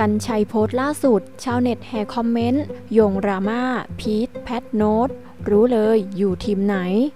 กรรชัยโพสต์ล่าสุดชาวเน็ตแห่คอมเมนต์โยงดราม่าพีทแพทโน้ตรู้เลยอยู่ทีมไหน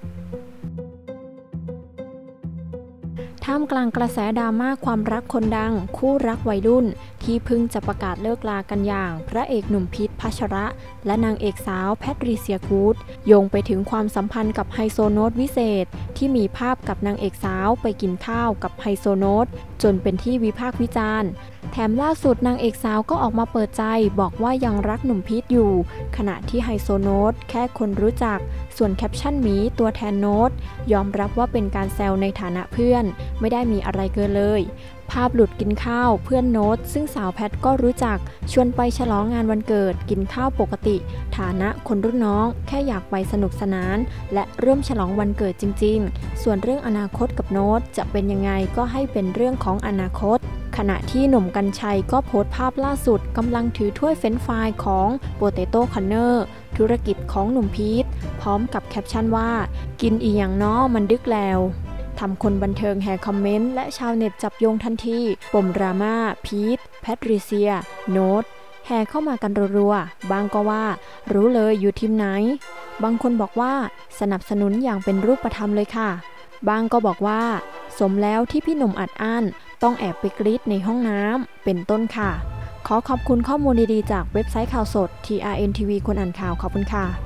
ท่ามกลางกระแสดราม่าความรักคนดังคู่รักวัยรุ่นที่เพิ่งจะประกาศเลิกลากันอย่างพระเอกหนุ่มพีทพัชระและนางเอกสาวแพทริเซียกูดโยงไปถึงความสัมพันธ์กับไฮโซโน้ตวิเศษที่มีภาพกับนางเอกสาวไปกินข้าวกับไฮโซโน้ตจนเป็นที่วิพากษ์วิจารณ์แถมล่าสุดนางเอกสาวก็ออกมาเปิดใจบอกว่ายังรักหนุ่มพีทอยู่ขณะที่ไฮโซโน้ตแค่คนรู้จักส่วนแคปชั่นหมีตัวแทนโน้ตยอมรับว่าเป็นการแซวในฐานะเพื่อนไม่ได้มีอะไรเกินเลยภาพหลุดกินข้าวเพื่อนโน้ตซึ่งสาวแพทก็รู้จักชวนไปฉลองงานวันเกิดกินข้าวปกติฐานะคนรุ่นน้องแค่อยากไปสนุกสนานและร่วมฉลองวันเกิดจริงๆส่วนเรื่องอนาคตกับโน้ตจะเป็นยังไงก็ให้เป็นเรื่องของอนาคตขณะที่หนุ่มกรรชัยก็โพสต์ภาพล่าสุดกำลังถือถ้วยเฟรนช์ฟรายของ Potato Corner ธุรกิจของหนุ่มพีทพร้อมกับแคปชั่นว่ากินอีหยังน้อมันดึกแล้วทำคนบันเทิงแห่คอมเมนต์และชาวเน็ตจับโยงทันทีปมดราม่าพีทแพทริเซียโน้ตแห่เข้ามากันรัวๆบางก็ว่ารู้เลยอยู่ทีมไหนบางคนบอกว่าสนับสนุนอย่างเป็นรูปธรรมเลยค่ะบางก็บอกว่าสมแล้วที่พี่หนุ่มอัดอั้นต้องแอบไปกรี๊ดในห้องน้ำเป็นต้นค่ะขอขอบคุณข้อมูลดีๆจากเว็บไซต์ข่าวสด TRN TV คนอ่านข่าวขอบคุณค่ะ